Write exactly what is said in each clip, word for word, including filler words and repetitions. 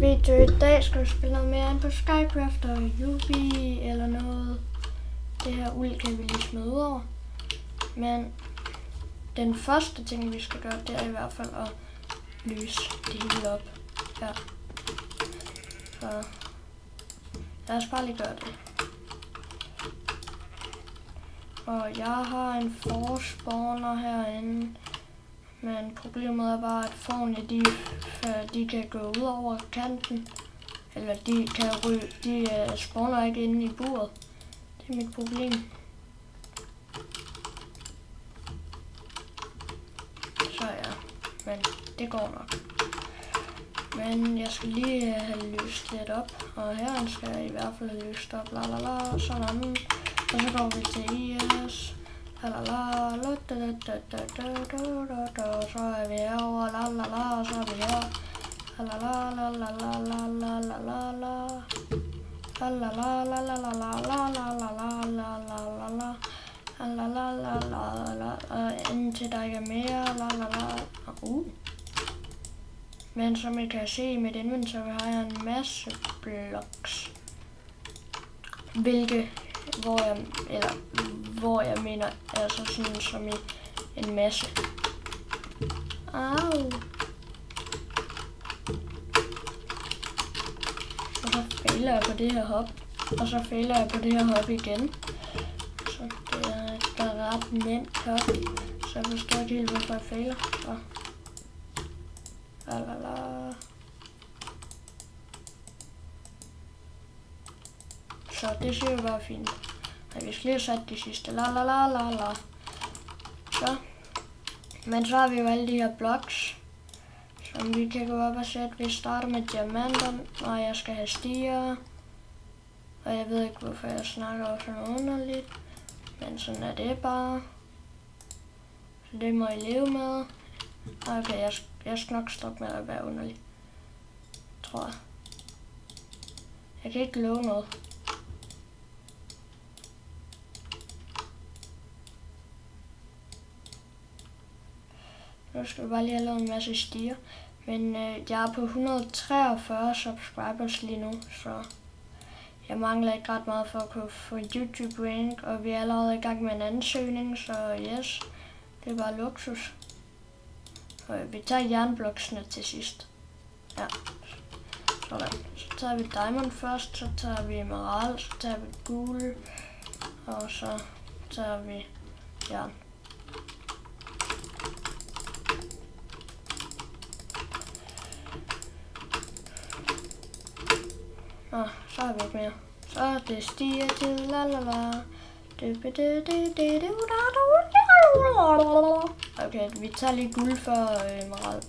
video i dag. Skal vi spille noget mere ind på Skycraft og Yubi eller noget. Det her uld kan vi lige smide ud over. Men den første ting vi skal gøre, det er i hvert fald at lyse det hele op her. Så lad os bare lige gøre det. Og jeg har en forspawner herinde. Men problemet er bare, at fårene de, de kan gå ud over kanten. Eller de kan ryge, de uh, spawner ikke inde i buret. Det er mit problem. Så ja, men det går nok. Men jeg skal lige uh, have løst lidt op. Og her skal jeg i hvert fald have løst op. La la la, sådan. Og så går vi til I S. La la la, la da da da da da da da. Så er vi herovre, la la la, og så er vi her. La la la la la la la la la la. La la la la la la la la la la la la la la. La la la la la la. Indtil der ikke er mere. La la la. Uh. Men som I kan se i mit inventory har jeg en masse blocks. Hvilke hvor jeg eller hvor jeg mener altså sådan som i en masse. Au. Og så fejler jeg på det her hop, og så fejler jeg på det her hop igen. Så det er et ret nemt hop. Så jeg forstår ikke helt hvorfor jeg fejler. Så. La la la. Så det ser jo bare fint. Nej, vi skal lige have sat de sidste. La la la la la. Så. Men så har vi jo alle de her blocks, som vi kan gå op og sætte. Vi starter med diamanter, og jeg skal have stiger. Og jeg ved ikke hvorfor jeg snakker også noget underligt. Men sådan er det bare. Så det må I leve med. Okay, jeg, jeg skal nok stoppe med at være underlig. Tror jeg. Jeg kan ikke love noget. Nu skal vi bare lige have lavet en masse stiger. Men øh, jeg er på et hundrede og treogfyrre subscribers lige nu, så jeg mangler ikke ret meget for at kunne få YouTube rank, og vi er allerede i gang med en ansøgning, så yes, det er bare luksus. Og vi tager jernbloksene til sidst. Ja, sådan. Så tager vi diamond først, så tager vi emerald, så tager vi guld, og så tager vi jern. Nå, så har vi ikke mere. Så det stiger til la la la. Okay, vi tager lige guld for emerald.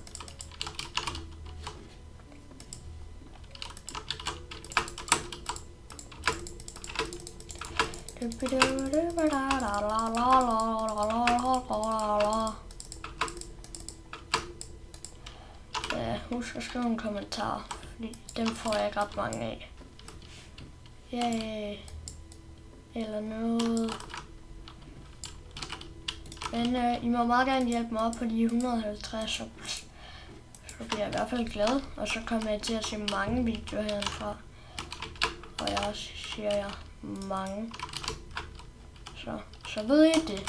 Ja, husk at skrive en kommentar, fordi dem får jeg ikke ret mange af. Yay. Eller noget. Men øh, I må meget gerne hjælpe mig op på de et hundrede og halvtreds, så, så bliver jeg i hvert fald glad. Og så kommer jeg til at se mange videoer herfra. Og jeg siger jeg mange. Så, så ved I det.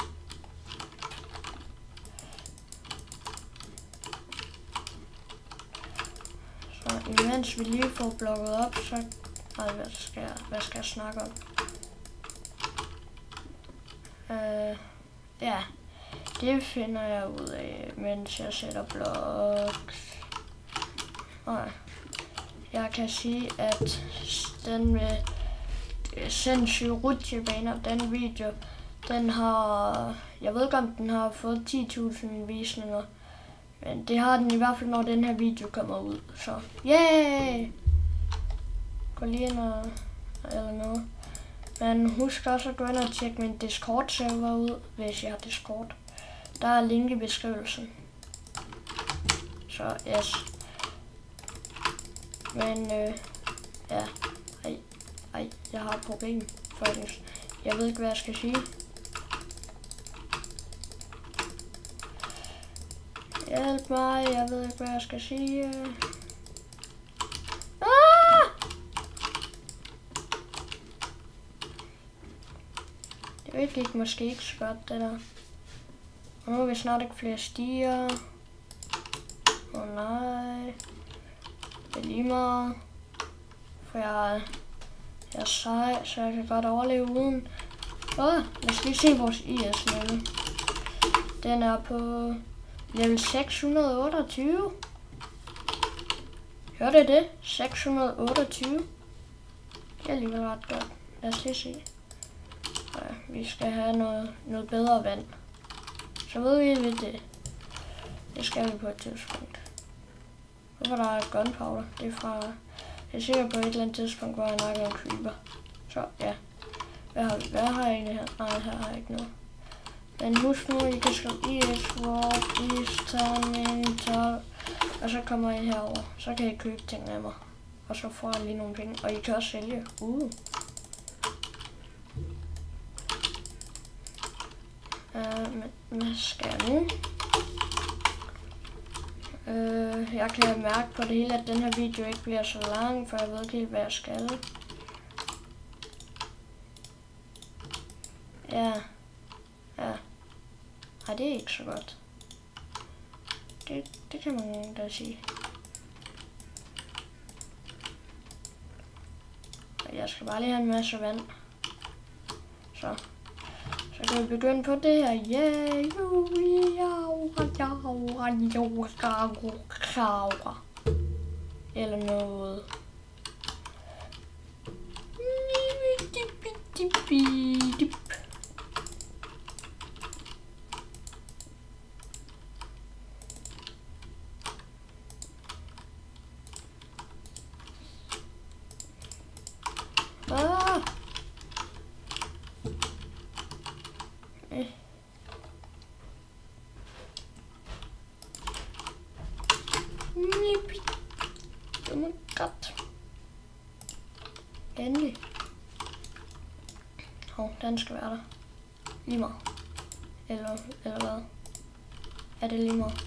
Så imens vi lige får blokket op, så... Ej, hvad skal jeg, hvad skal jeg snakke om? Uh, ja, det finder jeg ud af, mens jeg sætter blocks. Og jeg kan sige, at den med sindssyge rutsjebaner, den video, den har, jeg ved ikke om den har fået ti tusind visninger, men det har den i hvert fald, når den her video kommer ud, så yay! Gå lige ind og, eller noget. Men husk også at gå ind og tjekke min Discord-server ud, hvis jeg har Discord. Der er link i beskrivelsen. Så yes. Men øh, ja, ej, ej, jeg har et problem, folkens. Jeg ved ikke, hvad jeg skal sige. Hjælp mig, jeg ved ikke, hvad jeg skal sige. Ah! Det gik måske ikke så godt, det der. Og nu er vi snart ikke flere stiger. Åh oh, nej. Det er lige meget. For jeg, jeg er sej, så jeg kan godt overleve uden. Åh, lad os lige se vores I S-level. Den er på level seks hundrede otteogtyve. Hørte I det? seks hundrede otteogtyve. Det er alligevel ret godt. Lad os lige se. Ja, vi skal have noget, noget bedre vand. Så ved vi ved det. Det skal vi på et tidspunkt. Hvorfor der er gunpowder? Det er fra... Jeg er sikker på et eller andet tidspunkt, hvor jeg nakker en creeper. Så ja. Hvad har, hvad har jeg egentlig her? Nej, her har jeg ikke noget. Men husk nu, I kan skrive I S Warp, Eastern, tolv. Og så kommer I herover. Så kan I købe ting af mig. Og så får jeg lige nogle penge. Og I kan også sælge. Uh. Uh, men hvad skal jeg nu? Uh, jeg kan mærke på det hele, at den her video ikke bliver så lang, for jeg ved ikke helt, hvad jeg skal. Ja. Ja. Ej, det er ikke så godt. Det, det kan man da sige. Jeg skal bare lige have en masse vand. Så. Så kan vi begynde på det her. Yeah, you, eller noget. Ah. Eh. Nippy. Oh my god. Endelig. Hov, oh, den skal være der. Lige meget. Eller, eller hvad? Er det lige meget?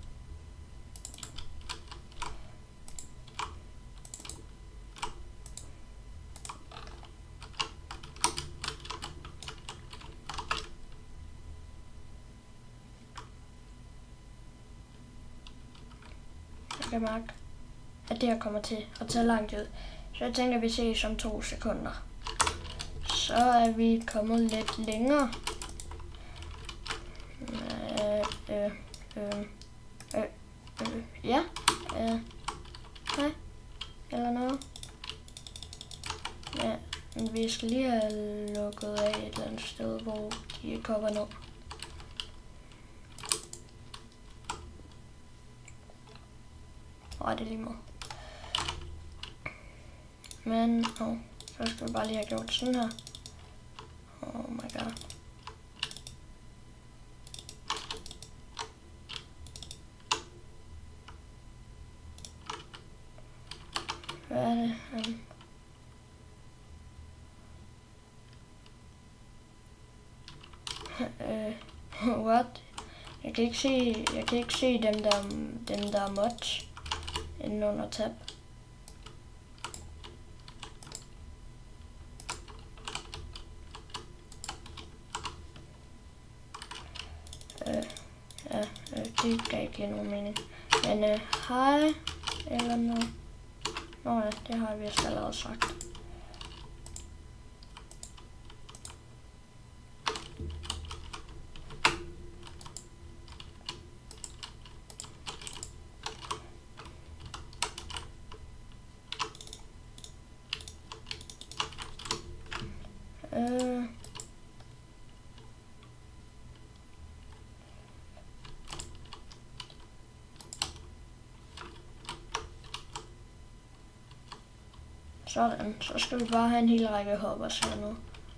Jeg kan mærke, at det her kommer til at tage lang tid. Så jeg tænker, at vi ses om to sekunder. Så er vi kommet lidt længere. Øh, øh, øh, øh, øh, ja. Øh, hej. Eller noget. Ja, men vi skal lige have lukket af et eller andet sted, hvor de ikke kommer ned. Nej, det er lige meget. Men, oh, så skal vi bare lige have gjort sådan her. Oh my god. Hvad er det? Um. uh, what? Jeg kan ikke se, jeg kan ikke se dem der, dem der er mods inden under tab. Øh, ja, øh, det gav ikke lige nogen mening. Men øh, hej, eller noget. Nå ja, det har vi vist allerede sagt. Øh. Sådan, så skal vi bare have en hel række hoppers her nu.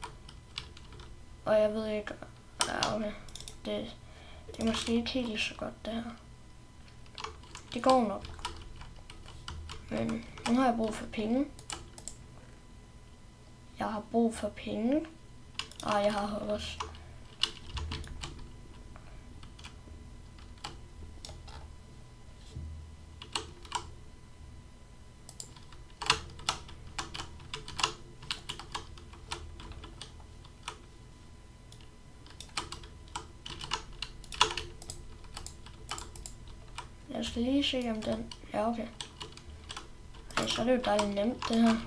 Og jeg ved ikke, ja, okay. det, det er måske ikke helt så godt det her. Det går nok. Men nu har jeg brug for penge. Jeg har brug for penge. Ej, jeg har hoppers. skal lige se om den... Ja, okay. Ej, så er det jo dejligt nemt, det her.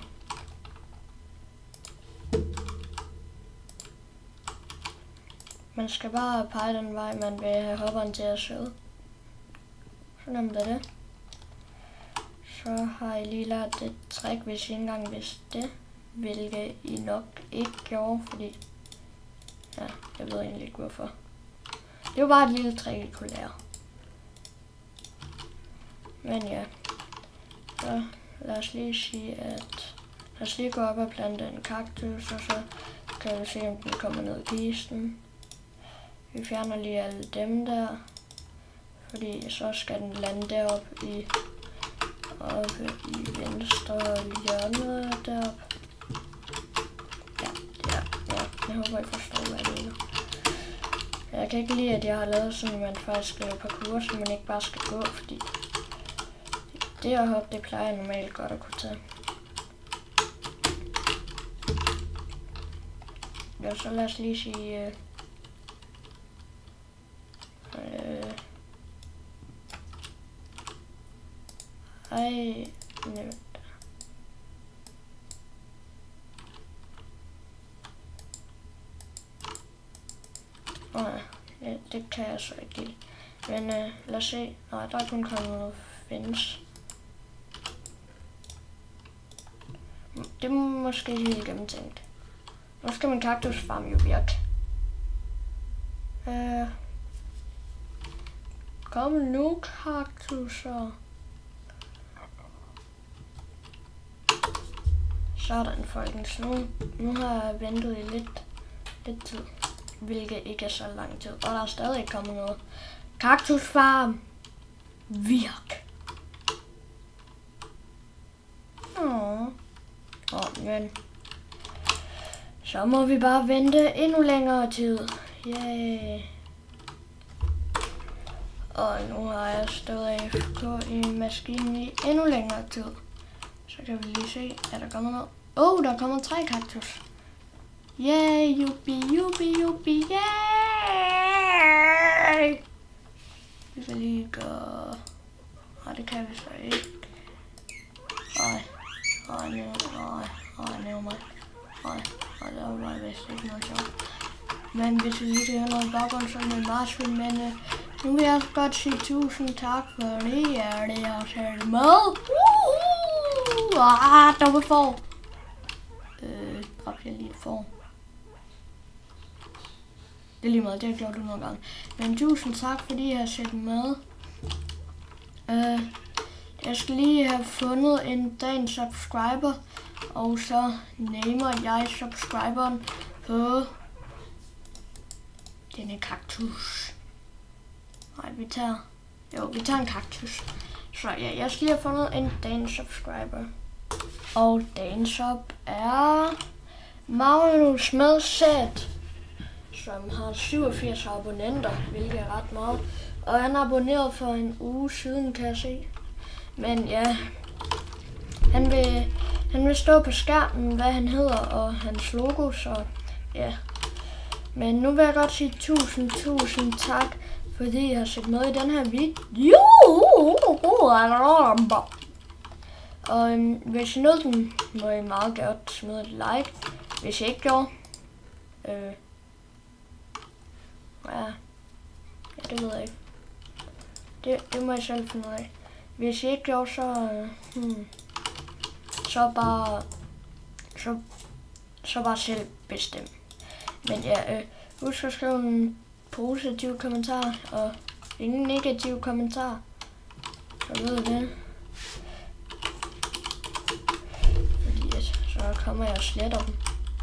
Man skal bare pege den vej, man vil have hopperen til at sidde. Så nemt er det. Så har jeg lige lært et trick, hvis I ikke engang vidste det. Hvilket I nok ikke gjorde, fordi... Ja, jeg ved egentlig ikke hvorfor. Det var bare et lille trick, I kunne lære. Men ja. Så lad os lige sige, at... Lad os lige gå op og plante en kaktus, og så kan vi se, om den kommer ned i kisten. Vi fjerner lige alle dem der. Fordi så skal den lande deroppe i... Oppe i venstre hjørne deroppe. Ja, ja, ja. Jeg håber, I forstår, hvad jeg mener. Jeg kan ikke lide, at jeg har lavet sådan, at man faktisk skal lave parkour, så man ikke bare skal gå, fordi det at hoppe, det plejer jeg normalt godt at kunne tage. Ja, så lad os lige sige... Øh, øh, ej, nej. Nej, ja, det kan jeg så ikke lide. Men øh, lad os se. Nej, der er kun kommet noget findes. Det er måske helt gennemtænkt. Nu skal min kaktusfarm jo virke. Øh, kom nu, kaktuser. Sådan, folkens. Nu, nu har jeg ventet i lidt, lidt tid. Hvilket ikke er så lang tid. Og der er stadig ikke kommet noget. Kaktusfarm. Virk. Åh. Åh, men. Så må vi bare vente endnu længere tid. Yay. Og nu har jeg stået af på i maskinen i endnu længere tid. Så kan vi lige se, at der kommer noget. Åh, oh, der kommer tre kaktus. Yay, yuppie, yuppie, yuppie, yay! Vi kan lige gøre... Nej, det kan vi så ikke. Nej, nej, nej, nej, nej, nej, nej, nej, det var bare vist ikke noget sjovt. Men hvis vi lige kan høre noget baggrund, så er det marsvin, men uh, nu vil jeg godt sige tusind tak, fordi jeg det har taget med. Ah, dumme får. Øh, dræbte jeg lige et får. Det er lige meget, det har gjort du nogle gange. Men tusind tak, fordi jeg har set med. Øh, jeg skal lige have fundet en dagens subscriber. Og så namer jeg subscriberen på denne kaktus. Nej, vi tager... Jo, vi tager en kaktus. Så ja, jeg skal lige have fundet en dagens subscriber. Og dagens sub er Magnus Medsæt, som har syvogfirs abonnenter, hvilket er ret meget. Og han er abonneret for en uge siden, kan jeg se. Men ja, han vil, han vil stå på skærmen, hvad han hedder og hans logo, så ja. Men nu vil jeg godt sige tusind, tusind tak, fordi jeg har set med i den her video. Og øhm, hvis I nåede den, må I meget godt smide et like. Hvis I ikke gjorde, øh, ja, ja, det ved jeg ikke. Det, det må I selv finde ud af. Hvis I ikke gjorde, så, øh, hmm, så bare, så, så bare selv bestem. Men ja, øh, husk at skrive en positiv kommentar og ingen negativ kommentar. Så ved I det. Fordi at, så kommer jeg og sletter dem.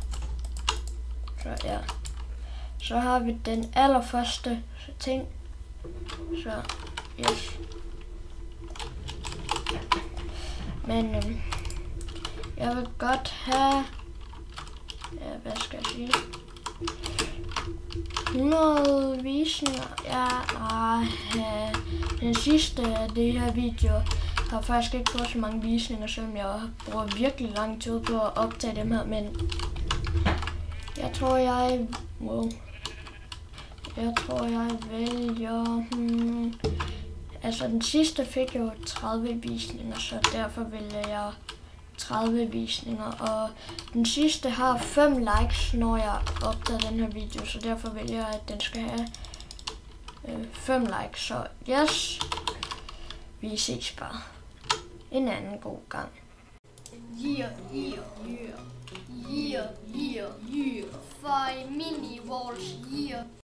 Så ja. Så har vi den allerførste ting. Så yes. Men øhm, jeg vil godt have, ja, hvad skal jeg sige, hundrede visninger. Ja, nej, den sidste af det her video har faktisk ikke fået så mange visninger, selvom jeg bruger virkelig lang tid på at optage dem her, men jeg tror jeg, wow, jeg tror jeg vælger, hmm, Altså den sidste fik jo tredive visninger, så derfor vælger jeg tredive visninger. Og den sidste har fem likes, når jeg optager den her video, så derfor vælger jeg, at den skal have øh, fem likes. Så yes, vi ses bare en anden god gang. Yeah, yeah, yeah, yeah, yeah, yeah, five mini walls, yeah.